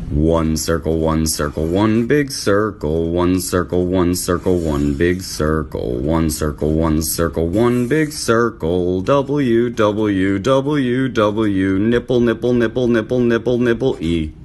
One circle, one big circle, one circle, one big circle, one circle, one big circle, W, W, W, W, nipple, nipple, nipple, nipple, nipple, nipple, E.